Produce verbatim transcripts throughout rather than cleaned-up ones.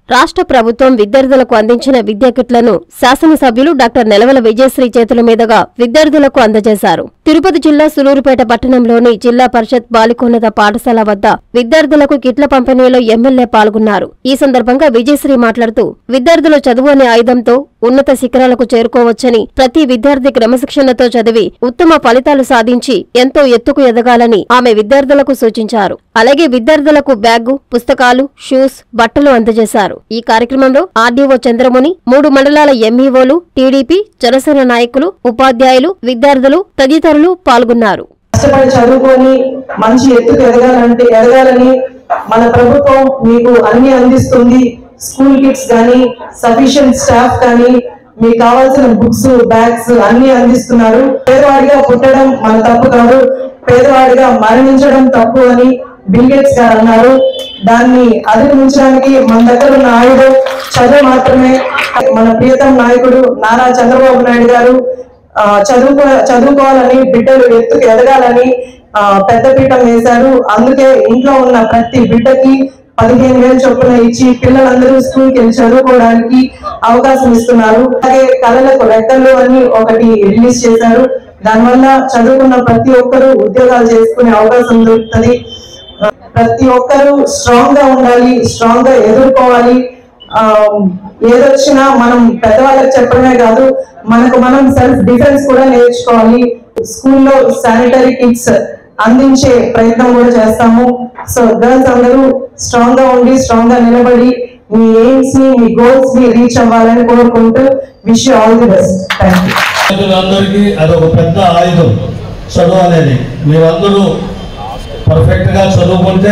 రాష్ట్ర ప్రభుత్వం విద్యార్థులకు అందించిన విద్యా కిట్లను శాసనసభ్యులు డాక్టర్ నెలవల విజయశ్రీ చేతుల మీదుగా విద్యార్థులకు అందజేశారు. తిరుపతి జిల్లా సులూరుపేట పట్టణంలోని జిల్లా పరిషత్ బాలికోన్నత పాఠశాల వద్ద విద్యార్థులకు కిట్ల పంపిణీలో ఎమ్మెల్యే పాల్గొన్నారు. ఈ సందర్భంగా విజయశ్రీ మాట్లాడుతూ విద్యార్థులు చదువు అనే ఆయుధంతో ఉన్నత శిఖరాలకు చేరుకోవచ్చని, ప్రతి విద్యార్థి క్రమశిక్షణతో చదివి ఉత్తమ ఫలితాలు సాధించి ఎంతో ఎత్తుకు ఎదగాలని ఆమె విద్యార్థులకు సూచించారు. అలాగే విద్యార్థులకు బ్యాగు, పుస్తకాలు, షూస్, బట్టలు అందజేశారు. ఈ కార్యక్రమంలో ఆర్డీఓ చంద్రముని, మూడు మండలాల ఎంఈఓలు, టీడీపీ, జనసేన నాయకులు, ఉపాధ్యాయులు, విద్యార్థులు తదితరులు పాల్గొన్నారు. కష్టపడి చదువుకొని మంచి ఎత్తుకు ఎదగాలంటే ఎదగాలని మన ప్రభుత్వం మీకు అన్ని అందిస్తుంది. స్కూల్ కిట్స్ కానీ, సఫిషియెంట్ స్టాఫ్ కానీ, మీకు కావాల్సిన బుక్స్, బ్యాగ్స్ అన్ని అందిస్తున్నారు. పేదవాడిగా పుట్టడం మన తప్పు కాదు, పేదవాడిగా మరణించడం తప్పు అని బిల్ గేట్స్ గారు అన్నారు. దాన్ని అధిగమించడానికి మన దగ్గర ఉన్న ఆయుధం చదువు మాత్రమే. మన ప్రియతమ నాయకుడు నారా చంద్రబాబు నాయుడు గారు చదువుకో చదువుకోవాలని, బిడ్డలు ఎత్తుకు ఎదగాలని పెద్దపీఠం వేశారు. అందుకే ఇంట్లో ఉన్న ప్రతి బిడ్డకి పదిహేను వేలు చొప్పున ఇచ్చి పిల్లలందరూ స్కూల్ కి వెళ్ళి చదువుకోవడానికి అవకాశం ఇస్తున్నారు. అలాగే కళలకు రెక్కలు అని ఒకటి రిలీజ్ చేశారు. దానివల్ల చదువుకున్న ప్రతి ఒక్కరూ ఉద్యోగాలు చేసుకునే అవకాశం దొరుకుతుంది. ప్రతి ఒక్కరూ స్ట్రాంగ్ గా ఉండాలి, స్ట్రాంగ్ గా ఎదుర్కోవాలి. ఆ ఏదొచ్చినా మనం పెద్దవాళ్ళకి చెప్పడమే కాదు, మనకు మనం సెల్ఫ్ డిఫెన్స్ కూడా నేర్చుకోవాలి. స్కూల్లో శానిటరీ కిట్స్ అందించే ప్రయత్నం కూడా చేస్తాము. సో గర్ల్స్ అందరూ స్ట్రాంగ్ గా ఉండి, స్ట్రాంగ్ గా నిలబడి మీ ఎయిమ్స్ ని, మీ గోల్స్ ని రీచ్ అవ్వాలని కోరుకుంటూ wish you all the best. Thank you. అందరికీ అదొక పెద్ద ఆయుధం చదువు అనేది. మీరందరూ పర్ఫెక్ట్ గా చదువుకుంటే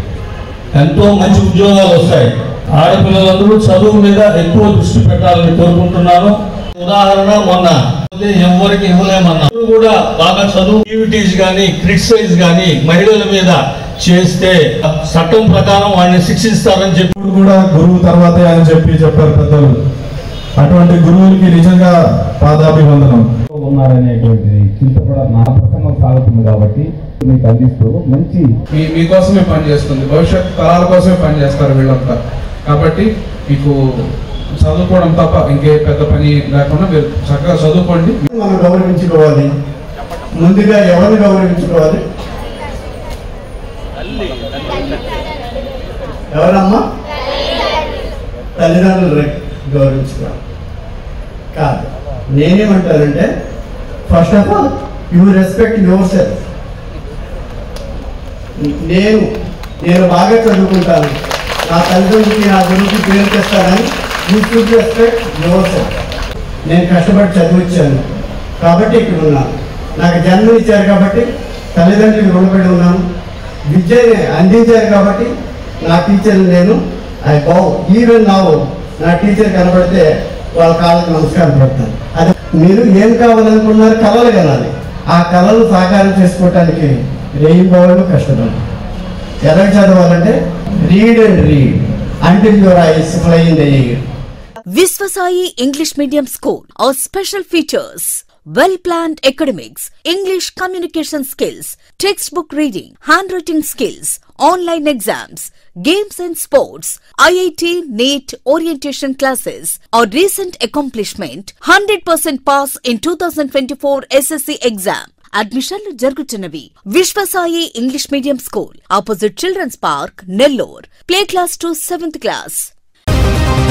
ఎంతో మంచి ఉద్యోగాలు వస్తాయి. ఆడపిల్లలందరూ చదువు మీద ఎక్కువ దృష్టి పెట్టాలని కోరుకుంటున్నాను. ఉదాహరణ మొన్న ఎవరికి ఇవ్వలేమన్నా కూడా బాగా చదువు యాక్టివిటీస్ కానీ, క్రిటిసైజ్ కానీ మహిళల మీద చేస్తే చట్టం ప్రకారం వాడిని శిక్షిస్తారని చెప్పి కూడా గురువు తర్వాతే అని చెప్పి చెప్పారు పెద్దలు. అటువంటి గురువులకి నిజంగా పాదాభివందనం. ఉన్నారనేటువంటి చింత కూడా నా ప్రసంగం సాగుతుంది కాబట్టి మీకు అందిస్తూ మంచి మీకోసమే పనిచేస్తుంది, భవిష్యత్ తరాల కోసమే పనిచేస్తారు వీళ్ళంతా. కాబట్టి మీకు చదువుకోవడం తప్ప ఇంకే పెద్ద పని లేకుండా మీరు చక్కగా చదువుకోండి. మనం గౌరవించుకోవాలి. ముందుగా ఎవరిని గౌరవించుకోవాలి? ఎవరమ్మా? తల్లిదండ్రులు గౌరవించుకోవాలి కాదు. నేనేమంటానంటే first of all you respect yourself. నేను నేను బాగా చదువుకుంటాను, నా తల్లిదండ్రులకి, నా గురువుకి పేరు తెస్తానని you should respect yourself. నేను కష్టపడి చదివించాను కాబట్టి ఇక్కడ ఉన్నాను. నాకు జన్మనిచ్చారు కాబట్టి తల్లిదండ్రులకు రుణపడి ఉన్నాను. విద్యని అందించారు కాబట్టి నా టీచర్ని నేను ఐ బౌ. ఈవెన్ నా నా టీచర్ కనబడితే వాళ్ళ కాళ్ళకి నమస్కారం పెడతాను. అది మీరు ఏం కావాలనుకున్నారు? కళలు కనాలి. ఆ కళలు సాకారం చేసుకోవటానికి రెయిన్బోలు కష్టపడాలి. ఎలా చదవాలంటే read and read until your eyes fly in the air. Viswasai English Medium School. Our special features: well-planned academics, English communication skills, textbook reading, handwriting skills, online exams, games and sports, I I T, NEET, orientation classes. Our recent accomplishment: one hundred percent pass in twenty twenty-four S S C exam. అడ్మిషన్లు జరుగుతున్నవి. Vishwasai English medium school, opposite children's park, Nellore. Play class to seventh class.